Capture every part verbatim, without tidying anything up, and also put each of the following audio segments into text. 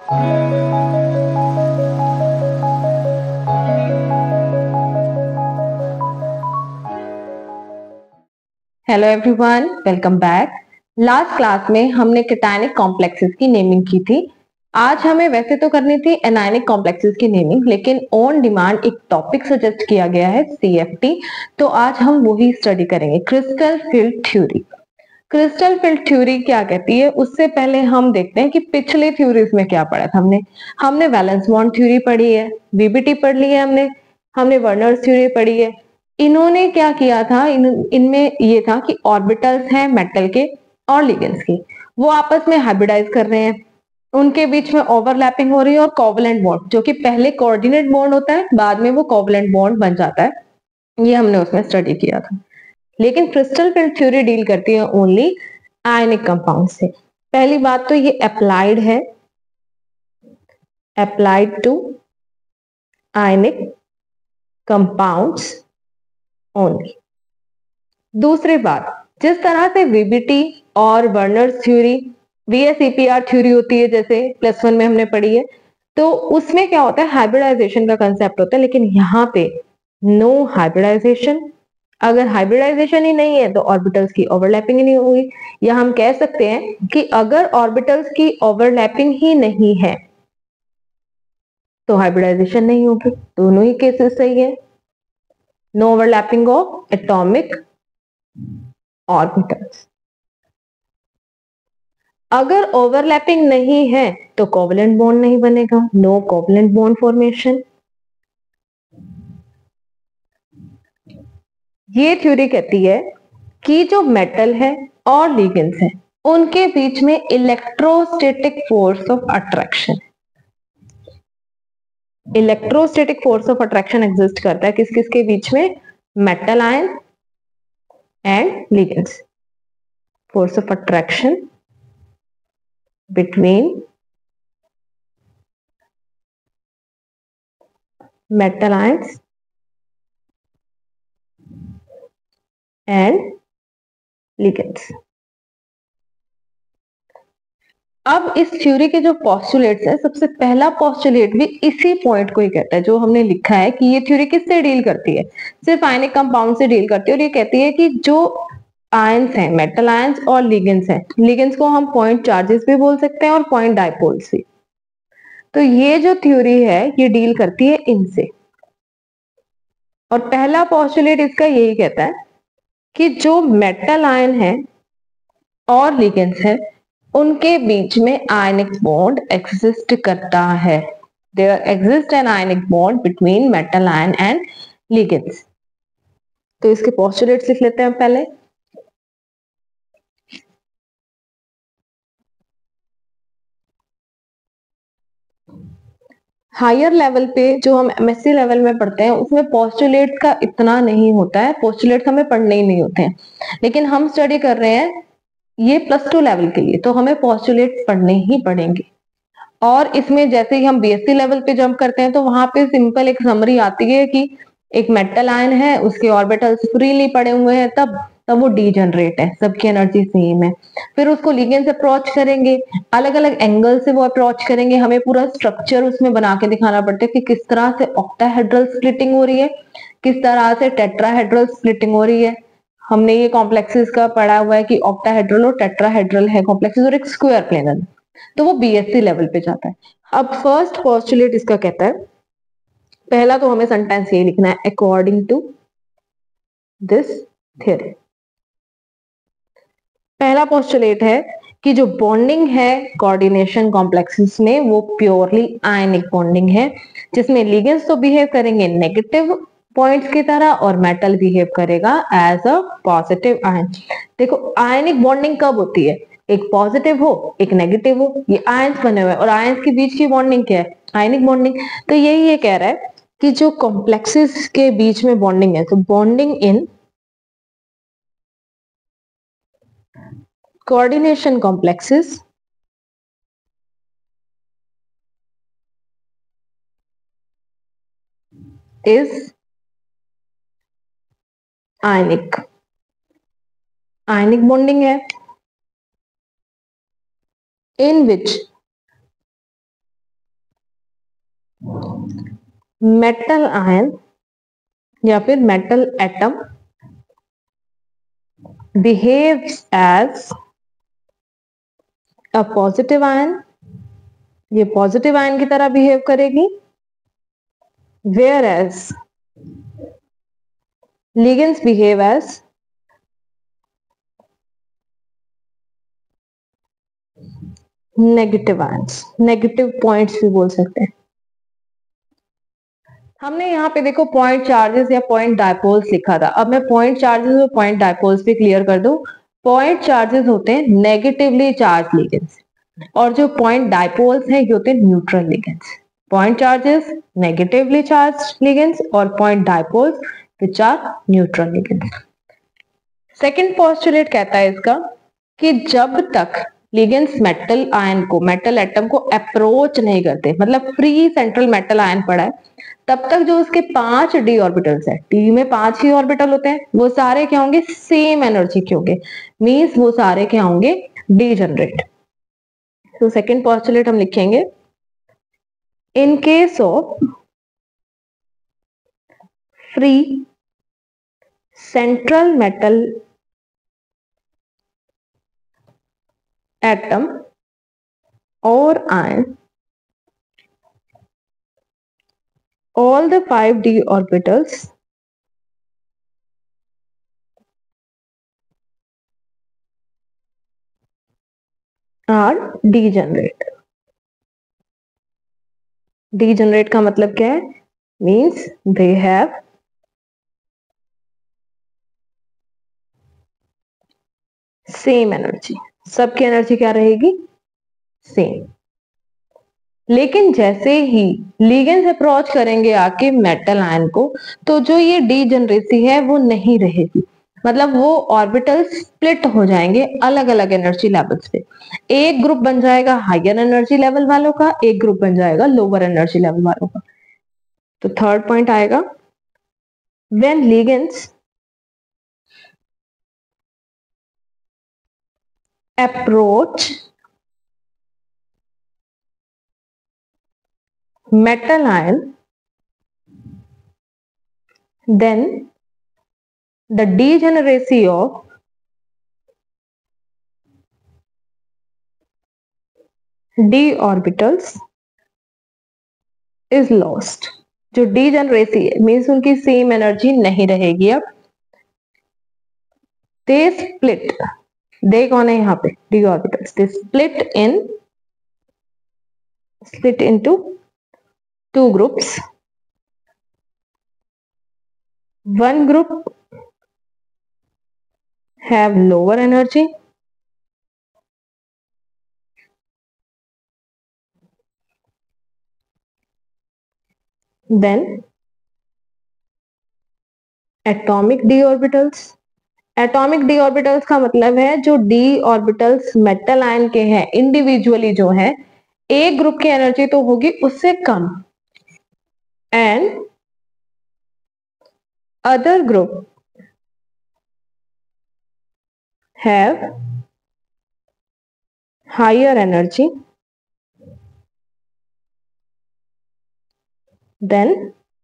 Hello everyone, welcome back. Last class में हमने cationic complexes की नेमिंग की थी। आज हमें वैसे तो करनी थी एनायनिक कॉम्प्लेक्सेस की नेमिंग, लेकिन ऑन डिमांड एक टॉपिक सजेस्ट किया गया है सीएफटी, तो आज हम वही स्टडी करेंगे, crystal field theory. Crystal field theory क्या कहती है, उससे पहले हम देखते हैं कि पिछले थ्योरीज में क्या पढ़ा था हमने। हमने वैलेंस बॉन्ड थ्योरी पढ़ी है, वीबीटी पढ़ ली है हमने, हमने वर्नर्स थ्योरी पढ़ी है। इन्होंने क्या किया था, इन इनमें ये था कि ऑर्बिटल्स हैं मेटल के और लिगेंड्स के, वो आपस में हाइब्रिडाइज कर रहे हैं, उनके बीच में ओवरलैपिंग हो रही है, और कोवलेंट बॉन्ड जो कि पहले कोऑर्डिनेट बॉन्ड होता है, बाद में वो कोवलेंट बॉन्ड बन जाता है, ये हमने उसमें स्टडी किया था। लेकिन क्रिस्टल फील्ड थ्योरी डील करती है ओनली आयनिक कंपाउंड से। पहली बात तो ये अप्लाइड है, applied to ionic compounds only. दूसरी बात, जिस तरह से वीबीटी और वर्नर्स थ्योरी, वीएसईपीआर थ्योरी होती है, जैसे प्लस वन में हमने पढ़ी है, तो उसमें क्या होता है, हाइब्रिडाइजेशन का कंसेप्ट होता है, लेकिन यहाँ पे नो हाइब्रिडाइजेशन। अगर हाइब्रिडाइजेशन ही नहीं है तो ऑर्बिटल्स की ओवरलैपिंग ही नहीं होगी, या हम कह सकते हैं कि अगर ऑर्बिटल्स की ओवरलैपिंग ही नहीं है तो हाइब्रिडाइजेशन नहीं होगी। दोनों ही केसेस सही है, no overlapping of atomic orbitals. अगर ओवरलैपिंग नहीं है तो कोवलेंट बॉन्ड नहीं बनेगा, नो कोवलेंट बॉन्ड फॉर्मेशन। ये थ्योरी कहती है कि जो मेटल है और लिगेंड्स हैं, उनके बीच में electrostatic force of attraction electrostatic force of attraction exist करता है किस किस के बीच में, metal ion and ligands. Force of attraction between metal ions and ligands. अब इस थ्योरी के जो पॉस्टुलेट्स हैं, सबसे पहला पॉस्टुलेट भी इसी पॉइंट को ही कहता है जो हमने लिखा है कि ये थ्योरी किससे डील करती है, सिर्फ आयनिक कंपाउंड से डील करती है। और ये कहती है कि जो आयंस हैं, मेटल आयंस और लिगेंड्स हैं, लिगेंड्स को हम पॉइंट चार्जेस भी बोल सकते हैं और पॉइंट डायपोल्स भी। तो ये जो थ्योरी है ये डील करती है इनसे। और पहला पॉस्टुलेट इसका यही कहता है कि जो मेटल आयन है और लिगेंड्स है, उनके बीच में आयनिक बॉन्ड एग्जिस्ट करता है। There exist an ionic bond between metal ion and ligands. तो इसके पोस्टुलेट्स लिख लेते हैं पहले। हायर लेवल पे जो हम एमएससी लेवल में पढ़ते हैं उसमें पोस्टुलेट का इतना नहीं होता है, पोस्टुलेट हमें पढ़ने ही नहीं होते हैं, लेकिन हम स्टडी कर रहे हैं ये प्लस टू लेवल के लिए, तो हमें पोस्टुलेट पढ़ने ही पड़ेंगे। और इसमें जैसे ही हम बीएससी लेवल पे जंप करते हैं तो वहां पे सिंपल एक समरी आती है कि एक मेटल आयन है, उसके ऑर्बिटल्स फ्रीली पड़े हुए हैं, तब तब वो डीजनरेट है, सबकी एनर्जी सेम है। फिर उसको लिगेंड से अप्रोच करेंगे, अलग अलग एंगल से वो अप्रोच करेंगे, हमें पूरा स्ट्रक्चर उसमें बना के दिखाना पड़ता है कि किस तरह से ऑक्टाहेड्रल स्प्लिटिंग हो रही है, किस तरह से टेट्राहेड्रल स्प्लिटिंग हो रही है। हमने ये कॉम्प्लेक्सेस का पढ़ा हुआ है कि ऑक्टाहेड्रल और टेट्राहेड्रल है कॉम्प्लेक्सेस, और एक स्क्वायर प्लेनर, तो वो बीएससी लेवल पे जाता है। अब फर्स्ट पोस्टुलेट इसका कहता है, पहला तो हमें सेंटेंस यही लिखना है, अकॉर्डिंग टू दिस थ्योरी। पहला पोस्टुलेट है कि जो बॉन्डिंग है कोऑर्डिनेशन कॉम्प्लेक्सेस में वो प्योरली आयनिक बॉन्डिंग है, जिसमें लिगेंड्स तो बिहेव करेंगे नेगेटिव पॉइंट्स की तरह और मेटल बिहेव करेगा एज अ पॉजिटिव आयन। देखो आयनिक बॉन्डिंग कब होती है, एक पॉजिटिव हो एक नेगेटिव हो, ये आयंस बने हुए हैं, और आयंस के बीच की बॉन्डिंग क्या है, आयनिक बॉन्डिंग। तो यही ये कह रहा है कि जो कॉम्प्लेक्सेस के बीच में बॉन्डिंग है, तो bonding in coordination complexes is ionic ionic bonding है, in which मेटल आयन या फिर metal atom behaves as a positive ion, ये पॉजिटिव आयन की तरह बिहेव करेगी, where as ligands behave as negative ions, negative points भी बोल सकते हैं। हमने यहाँ पे देखो पॉइंट चार्जेस या पॉइंट डायपोल्स लिखा था, अब मैं पॉइंट चार्जेस और पॉइंट डायपोल्स भी क्लियर कर दूं। पॉइंट चार्जेस होते हैं नेगेटिवली चार्ज लिगेंड्स और जो पॉइंट डायपोल्स हैं ये होते हैं neutral ligands. Point charges negatively charge ligands और point dipoles which are neutral ligands. Second postulate कहता है इसका कि जब तक लिगेंड्स मेटल आयन को, मेटल एटम को अप्रोच नहीं करते, मतलब फ्री सेंट्रल मेटल आयन पड़ा है, तब तक जो उसके पांच डी ऑर्बिटल्स है, डी में पांच ही ऑर्बिटल होते हैं, वो सारे क्या होंगे, सेम एनर्जी के होंगे, मींस वो सारे क्या होंगे, डीजनरेट। तो सेकेंड पोस्टुलेट हम लिखेंगे, in case of free central metal atom or ion, all the five d orbitals are degenerate. Degenerate का मतलब क्या है, means they have same energy, सबकी एनर्जी क्या रहेगी, सेम। लेकिन जैसे ही लिगेंड्स अप्रोच करेंगे आके मेटल आयन को, तो जो ये डीजनरेसी है वो नहीं रहेगी, मतलब वो ऑर्बिटल स्प्लिट हो जाएंगे अलग अलग एनर्जी लेवल्स पे। एक ग्रुप बन जाएगा हायर एनर्जी लेवल वालों का, एक ग्रुप बन जाएगा लोअर एनर्जी लेवल वालों का। तो थर्ड पॉइंट आएगा, when ligands approach metal ion, then the degeneracy of d orbitals is lost. जो degeneracy है मीन्स उनकी सेम एनर्जी नहीं रहेगी। अब they split, दे कौन है यहाँ पे, d orbitals, they split in split into two groups. One group have lower energy, then atomic d orbitals. Atomic d orbitals का मतलब है जो डी ऑर्बिटल्स मेटल आयन के हैं इंडिविजुअली जो है, एक ग्रुप की एनर्जी तो होगी उससे कम, and other group have higher energy than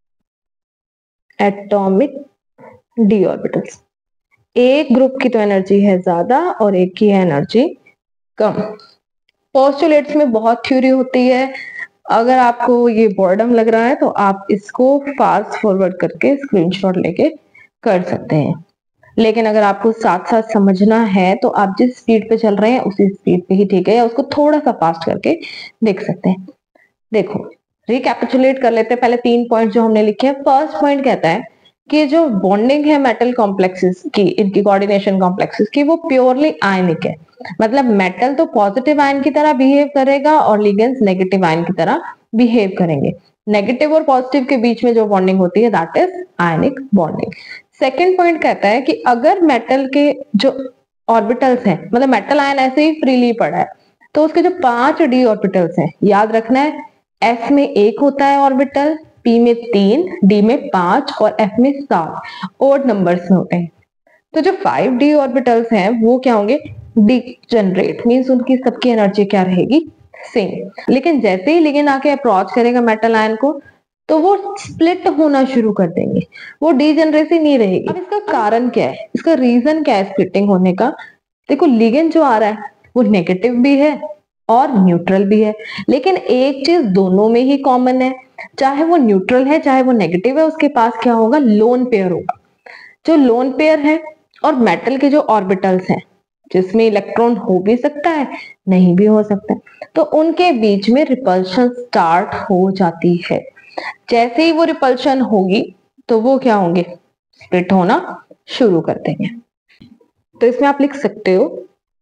atomic d orbitals. एक ग्रुप की तो एनर्जी है ज्यादा और एक की है एनर्जी कम। पोस्टुलेट्स में बहुत थ्योरी होती है, अगर आपको ये बोर्डम लग रहा है तो आप इसको फास्ट फॉरवर्ड करके स्क्रीनशॉट लेके कर सकते हैं, लेकिन अगर आपको साथ साथ समझना है तो आप जिस स्पीड पे चल रहे हैं उसी स्पीड पे ही ठीक है, या उसको थोड़ा सा फास्ट करके देख सकते हैं। देखो रिकैपिचुलेट कर लेते हैं पहले तीन पॉइंट जो हमने लिखे हैं। फर्स्ट पॉइंट कहता है कि जो बॉन्डिंग है मेटल कॉम्प्लेक्सेस की, इनकी कोऑर्डिनेशन कॉम्प्लेक्सेस की, वो प्योरली आयनिक है, मतलब मेटल तो पॉजिटिव आयन की तरह बिहेव करेगा और लिगेंड्स नेगेटिव आयन की तरह बिहेव करेंगे। नेगेटिव और पॉजिटिव के बीच में जो बॉन्डिंग होती है that is ionic bonding. Second point कहता है कि अगर मेटल के जो ऑर्बिटल्स हैं, मतलब मेटल आयन ऐसे ही फ्रीली पड़ा है, तो उसके जो पांच डी ऑर्बिटल्स हैं, याद रखना है एस में एक होता है ऑर्बिटल, पी में तीन, डी में पांच और एफ में सात, ओड नंबर्स में होते हैं। तो जो फाइव डी ऑर्बिटल्स हैं वो क्या होंगे, डीजनरेट, मींस उनकी सबकी एनर्जी क्या रहेगी, सेम। लेकिन जैसे ही लिगेंड आके अप्रोच करेगा मेटल आयन को तो वो स्प्लिट होना शुरू कर देंगे, वो डीजेनरेसी नहीं रहेगी। अब इसका कारण क्या है, इसका रीजन क्या है स्प्लिटिंग होने का? देखो लिगेंड जो आ रहा है वो नेगेटिव भी है और न्यूट्रल भी है, लेकिन एक चीज दोनों में ही कॉमन है, चाहे वो न्यूट्रल है चाहे वो नेगेटिव है, उसके पास क्या होगा, लोन पेयर होगा। जो लोन पेयर है और मेटल के जो ऑर्बिटल्स हैं जिसमें इलेक्ट्रॉन हो भी सकता है नहीं भी हो सकता है, तो उनके बीच में रिपल्शन स्टार्ट हो जाती है। जैसे ही वो रिपल्शन होगी तो वो क्या होंगे, स्प्लिट होना शुरू कर देंगे। तो इसमें आप लिख सकते हो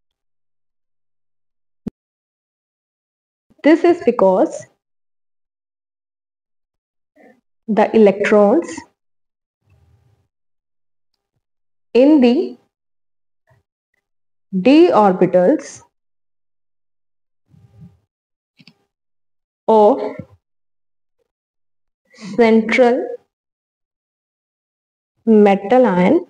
this is because the electrons in the d orbitals of central metal ion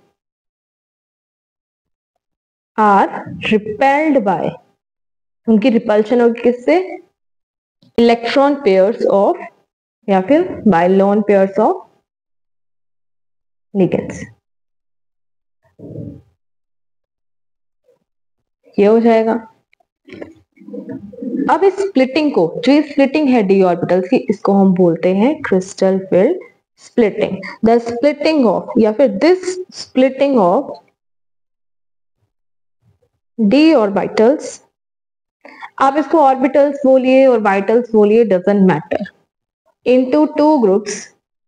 are repelled by, उनकी रिपल्शन होगी किससे, इलेक्ट्रॉन पेयर्स ऑफ या फिर by lone pairs of ligands. ये हो जाएगा। अब इस स्प्लिटिंग को, जो ये स्प्लिटिंग है डी ऑर्बिटल्स की, इसको हम बोलते हैं crystal field splitting. The splitting of या फिर this splitting of d orbitals, आप इसको ऑर्बिटल्स बोलिए और वाइटल्स बोलिए, doesn't matter, into two groups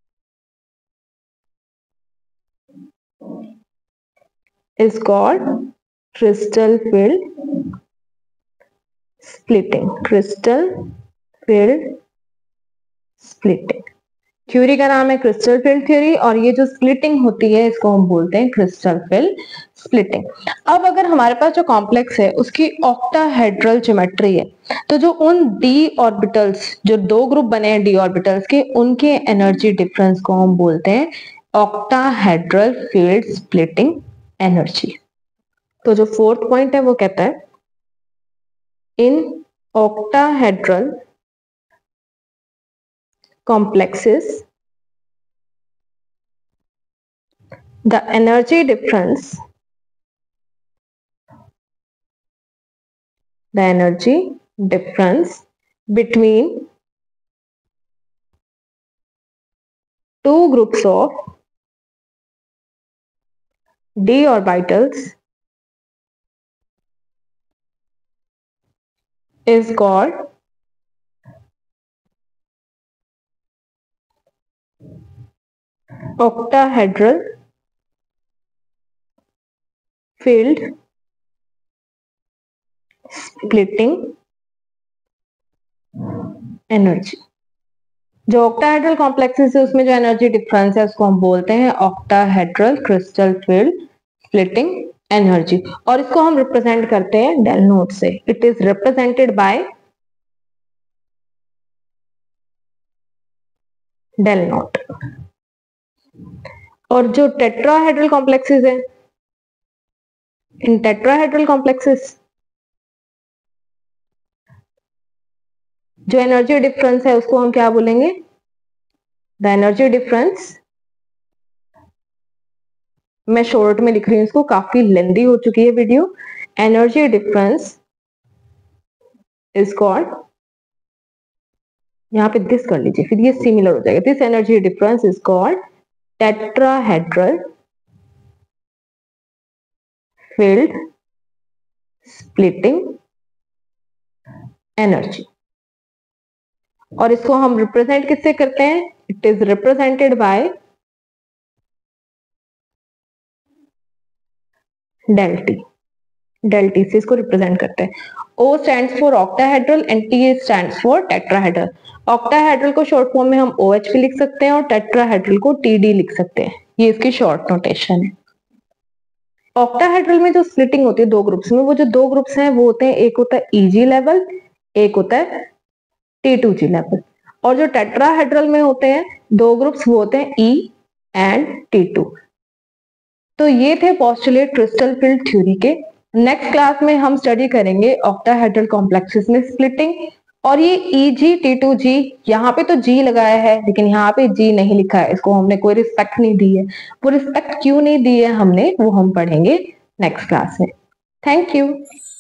is called crystal field splitting। crystal field splitting theory का नाम है क्रिस्टल फील्ड थ्योरी, और ये जो स्प्लिटिंग होती है इसको हम बोलते हैं क्रिस्टल फील्ड स्प्लिटिंग। अब अगर हमारे पास जो कॉम्प्लेक्स है उसकी ऑक्टाहेड्रल ज्योमेट्री है, तो जो उन डी ऑर्बिटल्स, जो दो ग्रुप बने हैं डी ऑर्बिटल्स के, उनके एनर्जी डिफरेंस को हम बोलते हैं ऑक्टाहेड्रल फील्ड स्प्लिटिंग एनर्जी। तो जो फोर्थ पॉइंट है वो कहता है in octahedral complexes the energy difference the energy difference between two groups of d orbitals is called octahedral field splitting energy। जो ऑक्टाहेड्रल कॉम्प्लेक्सेस है उसमें जो एनर्जी डिफरेंस है उसको हम बोलते हैं octahedral crystal field splitting energy, और इसको हम रिप्रेजेंट करते हैं डेल नोट से। It is represented by del nought. और जो टेट्राहेड्रल कॉम्प्लेक्सेस है, इन टेट्राहेड्रल कॉम्प्लेक्सेस जो एनर्जी डिफरेंस है उसको हम क्या बोलेंगे, द एनर्जी डिफरेंस, मैं शॉर्ट में लिख रही हूं इसको, काफी लेंदी हो चुकी है video. Energy difference is called, यहां पे दिस कर लीजिए फिर ये सिमिलर हो जाएगा, this energy difference is called tetrahedral field splitting energy. और इसको हम रिप्रेजेंट किससे करते हैं, it is represented by del T. Del T से इसको रिप्रेजेंट करते हैं। O stands for octahedral and T stands for tetrahedral। Octahedral को शॉर्ट फॉर्म में हम O H भी लिख सकते हैं और टेट्राहेड्रल को T D लिख सकते हैं, ये इसकी शॉर्ट नोटेशन है। ऑक्टाहेड्रल में जो स्प्लिटिंग होती है दो ग्रुप्स में, वो जो दो ग्रुप्स हैं वो होते हैं, एक होता है E G लेवल, एक होता है T टू G लेवल। और जो टेट्राहेड्रल में होते हैं दो ग्रुप्स, वो होते हैं E एंड T टू। तो ये थे पोस्टुलेट क्रिस्टल फील्ड थ्योरी के। नेक्स्ट क्लास में हम स्टडी करेंगे ऑक्टाहेड्रल कॉम्प्लेक्सेस में स्प्लिटिंग और ये ई जी टी टू जी, यहाँ पे तो जी लगाया है लेकिन यहाँ पे जी नहीं लिखा है, इसको हमने कोई रिस्पेक्ट नहीं दी है। वो रिस्पेक्ट क्यों नहीं दी है हमने, वो हम पढ़ेंगे नेक्स्ट क्लास में। Thank you.